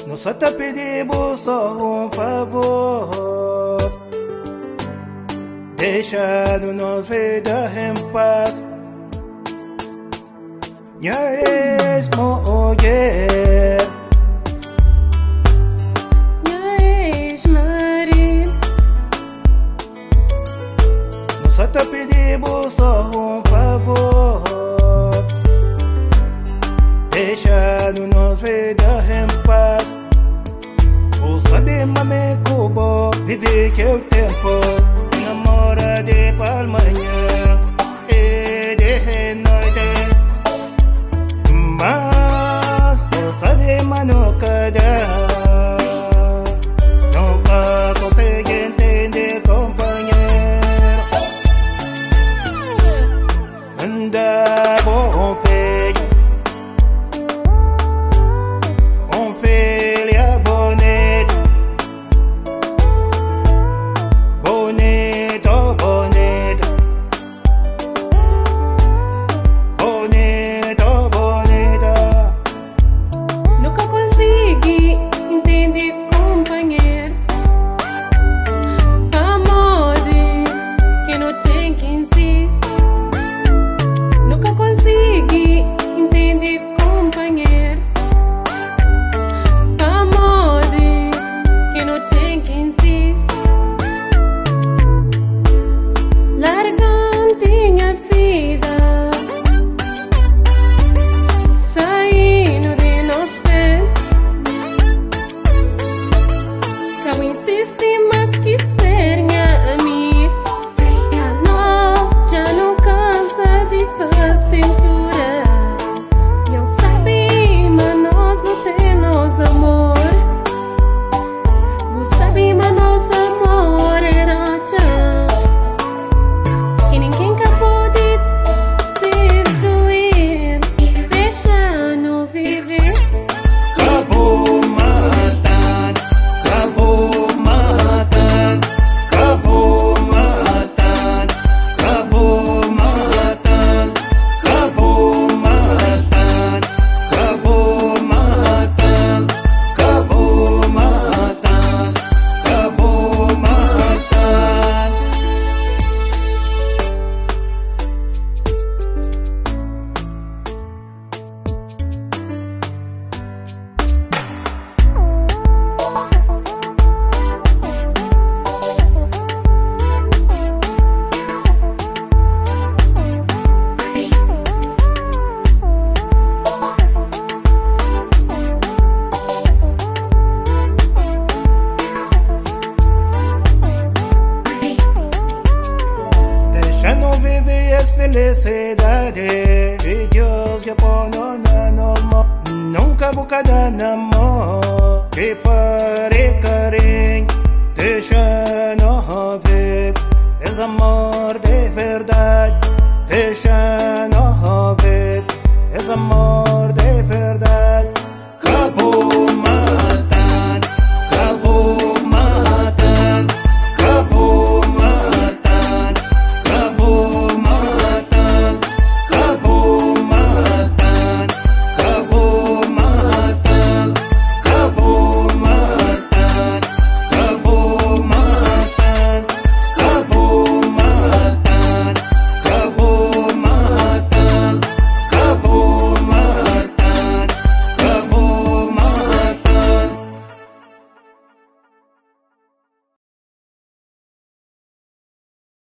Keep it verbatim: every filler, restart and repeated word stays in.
Nós só te pedimos só um favor, deixa-nos vida em paz. Minha ex-mulher, minha ex-marido, nós só te pedimos só um favor, deixa-nos vida em paz. O sabe mame cubo, vive que o tempo namora de palmanha e de noite. Mas o sabe manocada nunca consegue entender, companheiro. Anda bom feio, um filho bonito, bonito, bonito, bonito, bonita. nunca consegui entender, companheiro. Amor que não tem quem insiste. Nunca consegui entender, companheiro. Amor que não tem quem insiste. Largando minha vida, saindo de nós pés. Eu insisti, mas quis ser minha amiga. A nós já não cansa de fazer tentura. Eu sabia, mas nós não temos amor. Você sabia, mas nosso amor era tão que ninguém acabou de destruir, deixando viver. Acabou matando, acabou matando, acabou matando, acabou matando, acabou matando, acabou matando, acabou matando, acabou matando. Deixa-nos viver as felicidades e Deus que põe no amor. Nunca vou cada namoro que pare carinho.